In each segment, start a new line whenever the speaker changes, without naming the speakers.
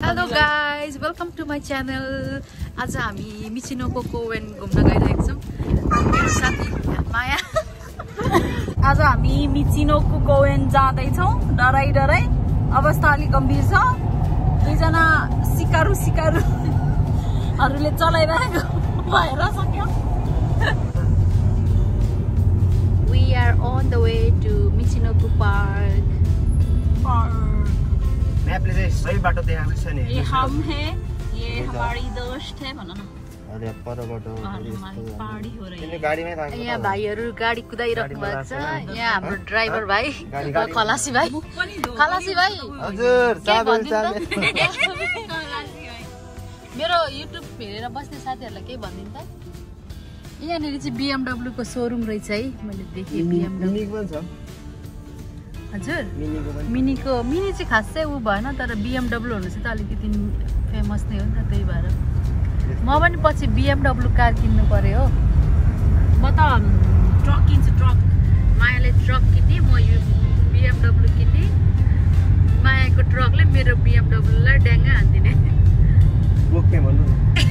Hello guys, welcome to my channel. आज हामी मिचिनोको कोवेन घुम्न गइरहेका छौं। मेरो साथी माया।
आज हामी मिचिनोको कोवेन जाँदै छौं। डराई डराई अवस्था अलि गम्भीर छ। दुईजना सिकारुहरूले चलाइरहेको भएर सक्यो।
We are on the way to Michinoku Park.
Map ले चाहिँ सही बाटो देखाएको छ नि।
ये हम है, ये हमारी दोस्त है भन न।
अरे परबाट
पार्टी हो रही है।
गाडीमै थाक्छ।
यहाँ भाइहरु गाडी कुदाइराख्नु भएको छ। यहाँ हाम्रो ड्राइभर भाइ, खलासी भाइ। खलासी भाइ।
हजुर, चाबेल।
मेरो युट्युब हेरेर बस्ने साथीहरुलाई के भनिदिनु त? यहाँनिर चाहिँ BMW को शोरूम रहेछ है। मैले देखेँ BMW
पनि छ।
हजुर, मिनी चाहिँ खास चाहिँ उ भएन, तर BMW हुनु चाहिँ त अलिकति फेमस नै हो नि त, त्यही भएर म पनि पछि BMW कार किन्नु पर्यो हो।
म त ट्रक किन्छु, ट्रक।
मायाले ट्रक किन्ने, म यो BMW किन्ने। मायाको ट्रकले मेरो BMW लाई ड्याङ्गा हान्दिने।
ओके भन्नु।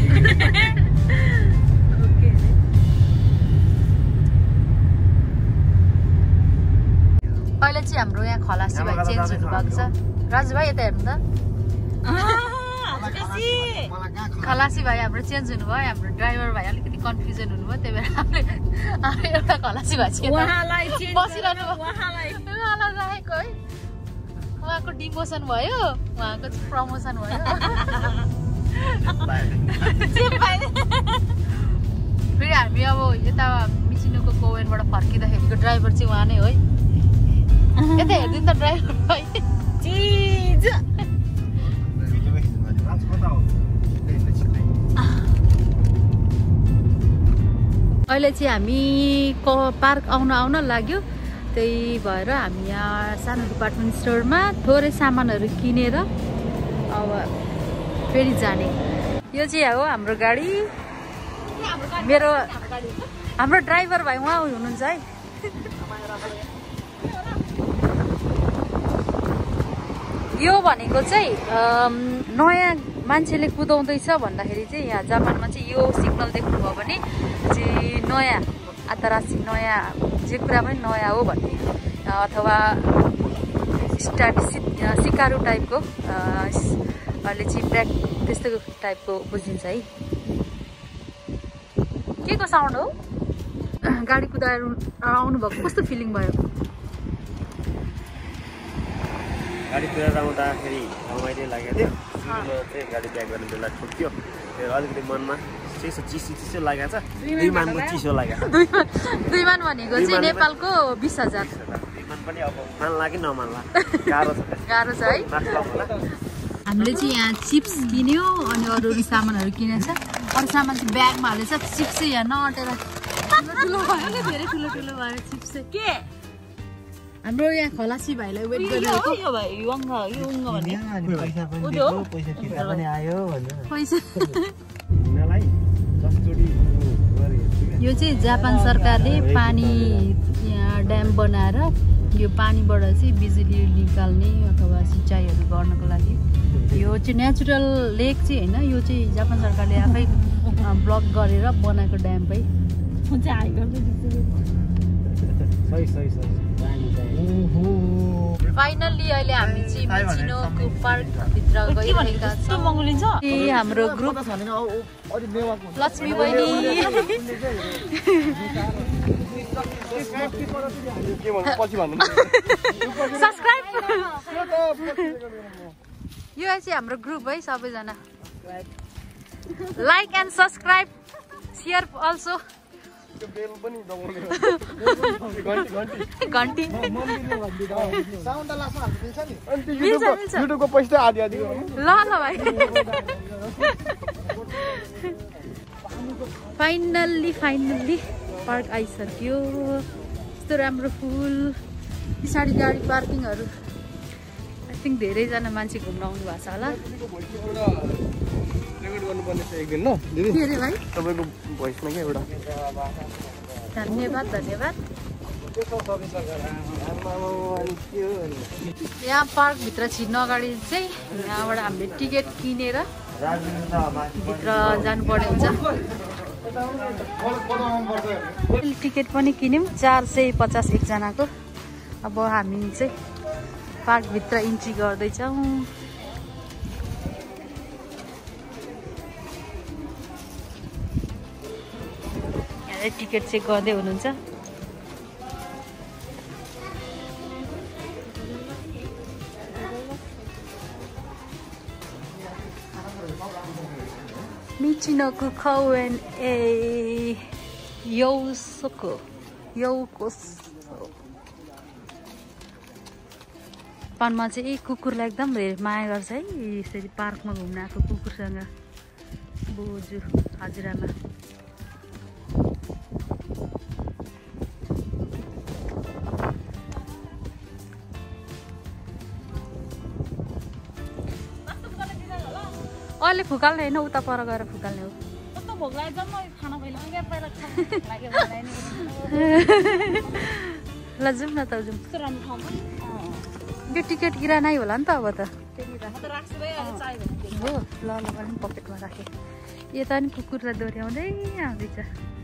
ओके। अहिले चाहिँ हाम्रो यहाँ खलासी भाइ चेन्ज हुनु भएको छ। राजु भाइ यता हेर्नु त। खलासी भाइ हाम्रो चेन्ज हुनुभयो। हाम्रो ड्राइभर भाइ अलिकति कन्फ्युजन हुनुभयो, त्यही भएर हामीले एउटा खलासी भाइ बसिरहनु राखेको है। उहाँको डिमोसन भयो, उहाँको चाहिँ प्रमोसन भयो। फेरि हामी अब यता मिचिनोको कोवेनबाट फर्किँदाखेरिको ड्राइभर चाहिँ उहाँ नै हो है। यता हेरिदिनु त ड्राइभर भाइ। अहिले चाहिँ हामी पार्क आउन लाग्यो, त्यही भएर हामी यहाँ सानो डिपार्टमेन्ट स्टोरमा थोरै सामानहरू किनेर अब फेरि जाने। यो चाहिँ हो हाम्रो गाडी। हाम्रो ड्राइभर भाइ उहाँ हुनुहुन्छ है। यो भनेको चाहिँ नयाँ मान्छेले कुदाउँदैछ भन्दाखेरि चाहिँ यहाँ जापानमा चाहिँ यो सिग्नल देख्नुभयो भने चाहिँ नयाँ अन्तर्राष्ट्रिय नयाँ जे कुरा पनि नयाँ हो भन्ने, अथवा सिकारु टाइपको अहिले चाहिँ ब्रेक त्यस्तो टाइपको बुझिन्छ है। के को साउन्ड हो? गाडी कुदाएर आउनु भएको कस्तो फिलिङ भयो?
गाडी कुदाएर आउँदाखेरि रमाइलो लागेको थियो। चाहिँ गाडी ब्याक गर्ने बेला ठोक्यो। त्यो अलिकति मनमा चिसो लागेको छ। दुई मानको चिसो लागेको छ।
दुई मान भनेको चाहिँ नेपालको 20,000।
दुई मान पनि अब मान्ला कि नमान्ला गाह्रो छ।
गाह्रो छ है। हामीले चाहिँ यहाँ चिप्स किन्यो अनि अरू सामानहरू किनेको छ। अरू सामान चाहिँ ब्यागमा हालेछ। चिप्स चाहिँ यहाँ नअटेर ठुलो भयो नि, धेरै ठुलो भयो चिप्स चाहिँ। के हाम्रो यहाँ खलासी भाइलाई वेट गरिरहेको।
यो भाइ युङ भन्ने
पैसा पनि दियो, पैसा फिर्ता पनि आयो भन्नु।
पैसा
उनीलाई 10 चोटी गरे।
यो चाहिँ जापान सरकारले पानी यहाँ ड्याम बनाएर यो पानीबाट चाहिँ बिजुली निकाल्ने अथवा सिँचाइहरू गर्नको लागि। यो चाहिँ नेचुरल लेक चाहिँ होइन, यो चाहिँ जापान सरकारले आफै ब्लक गरेर बनाएको ड्याम है। फाइनल्ली अहिले हामी चाहिँ मिचिनोको पार्कभित्र गइरहेका छौँ। हाम्रो ग्रुप लक्ष्मी बहिनी, सब्सक्राइब। यो चाहिँ हाम्रो ग्रुप है, सबैजना like and subscribe, share also. घन्टी
युट्युबको पैसा आदि
ल भाइ। फाइनल्ली पार्क आइसक्यो। यस्तो राम्रो फुल, पछाडि गाडी पार्किङहरू। आई थिङ्क धेरैजना मान्छे घुम्न आउनु भएको छ होला।
तपाईँको भोइसमा क्या एउटा
धन्यवाद। यहाँ पार्कभित्र छिर्न अगाडि चाहिँ यहाँबाट हामीले टिकट किनेर भित्र जानुपर्ने हुन्छ। टिकट पनि किन्यौँ 450 एकजनाको। अब हामी चाहिँ पार्कभित्र इन्ट्री गर्दैछौँ। यहाँ टिकट चेक गर्दै हुनुहुन्छ। Michinoku Koen Yousoko. पानमा चाहिँ कुकुरलाई एकदम धेरै माया गर्छ है। यसरी पार्कमा घुम्न आएको कुकुरसँग बोजू हजुरआमा। अहिले फुकाल्ने होइन, उता पर गएर फुकाल्ने हो। ल जाउँ न त जाउँ। यो टिकट किरानै होला नि त अब त। हो ल ल पनि पकेटमा राखेँ। यता नि कुकुरलाई दोहोऱ्याउँदै आउँदैछ।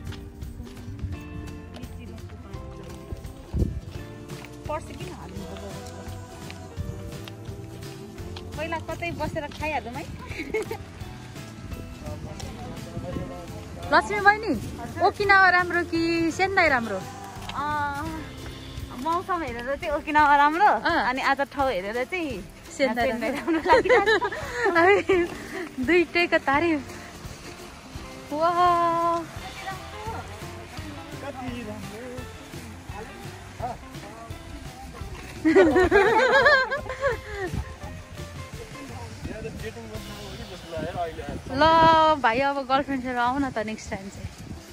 पहिला कतै बसेर खाइहालौँ है।
लक्ष्मी बहिनी ओकिनावा राम्रो कि सेन्दाई राम्रो?
मौसम हेरेर चाहिँ ओकिनावा राम्रो, अनि आज ठाउँ हेरेर चाहिँ
सेन्दाई राम्रो लागिरहेको। दुईटैको तारिफ। वाह ल भाइ अब गर्लफ्रेन्डसँग आऊ न त नेक्स्ट टाइम चाहिँ।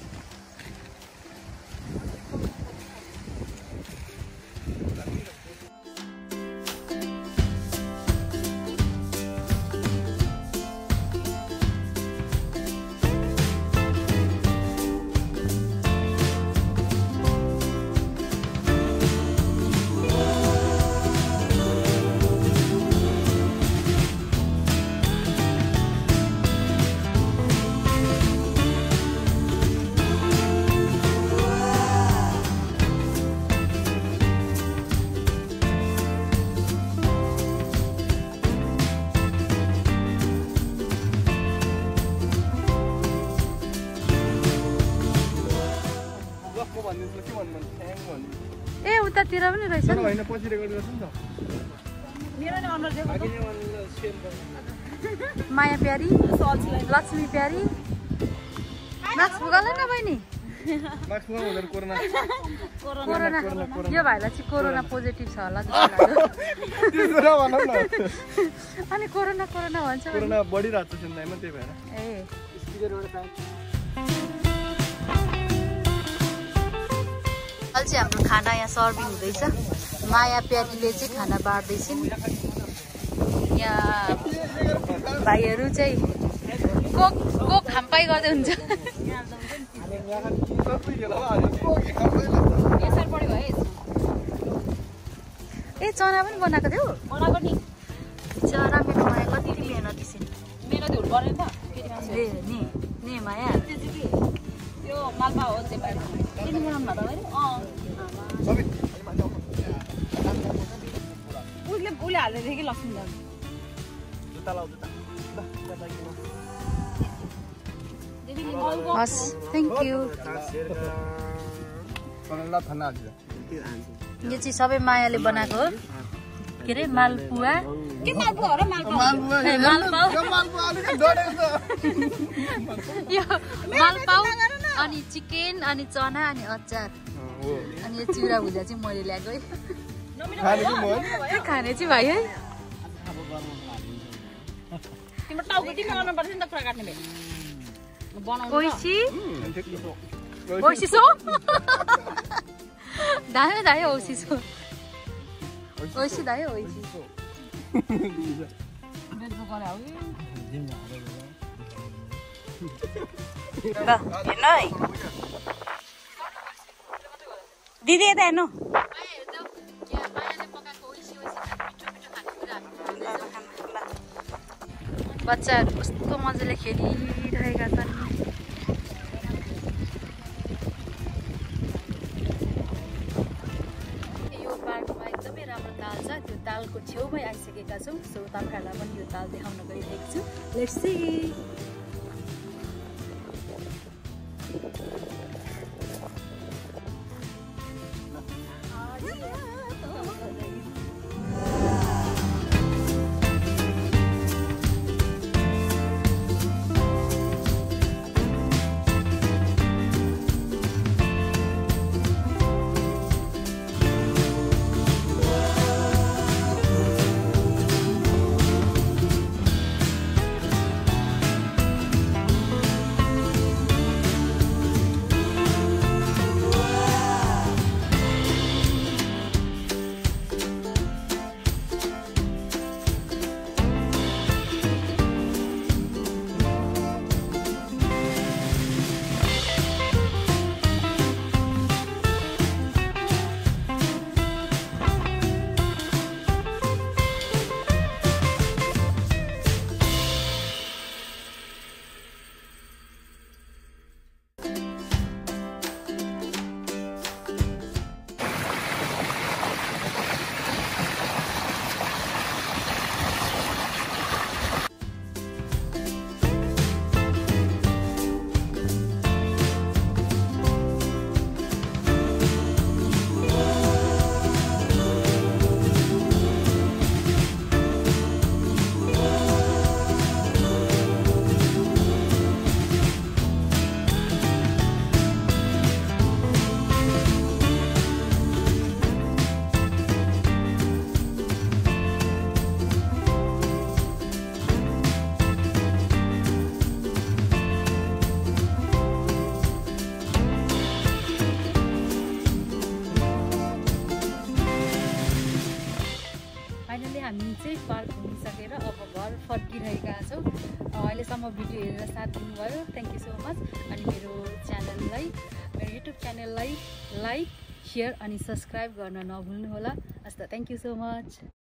ए उतातिर पनि रहेछ नि। माया प्यारी, लक्ष्मी प्यारी। मास्क फुकाल न बहिनी। कोरोना यो भाइलाई चाहिँ कोरोना पोजिटिभ छ होला जस्तो लाग्यो। अनि कोरोना भन्छ
बढिरहेको छ सिन्दाइमा, त्यही भएर।
ए अहिले चाहिँ हाम्रो खाना यहाँ सर्भिङ हुँदैछ। माया प्यारीले चाहिँ खाना बाँड्दैछन्। यहाँ भाइहरू चाहिँ कोक खाम्पाई गर्दै हुन्छ। ए चना पनि बनाएको थियो?
बनाएको नि।
चना मेरो माया कति मेहनती छिन्।
मेहनत हुनु पर्यो नि त।
ए नि माया
त्यो मालपा हो चाहिँ बाहिर। किन बनाउनु भएको मैले? उसले हाल्दै थियो कि लक्ष्मी दाजु।
हस् थ्याङ्क यू। यो चाहिँ सबै मायाले बनाएको हो। के अरे मालपुवा।
के मालपुवा हो र?
यो मालपाउ अनि चिकन अनि चना अनि अचार अनि यो चिउरा भुजा चाहिँ मैले ल्याएको है। खाने चाहिँ भाइ है।
तिम्रो टाउको तिमी आउनु पर्छ नि त कुरा काट्ने भए।
ओइसी सो दायो ओइसी सो ओइसी दायो ओइसी सो
दिदी यता हेर्नु
बच्चाहरू कस्तो मजाले खेलिरहेका छन्। यो पार्कमा एकदमै राम्रो ताल छ, त्यो तालको छेउमै आइसकेका छौँ। सो तपाईँहरूलाई पनि यो ताल देखाउन गइरहेको छु। Let's see. हामी चाहिँ पार्क घुमिसकेर अब घर फर्किरहेका छौँ। अहिलेसम्म भिडियो हेरेर साथ दिनुभयो, थ्याङ्क यू सो मच। अनि मेरो युट्युब च्यानललाई लाइक, सेयर अनि सब्सक्राइब गर्न नभुल्नुहोला। हस् त, थ्याङ्क यू सो मच।